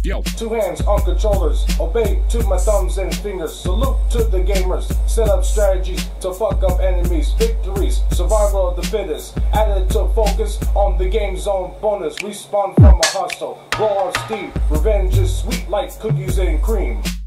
Yo. 2 hands on controllers, obey to my thumbs and fingers. Salute to the gamers, set up strategies to fuck up enemies. Victories, survival of the fittest. Added to focus on the game zone bonus. Respawn from a hostile, raw steam. Revenge is sweet like cookies and cream.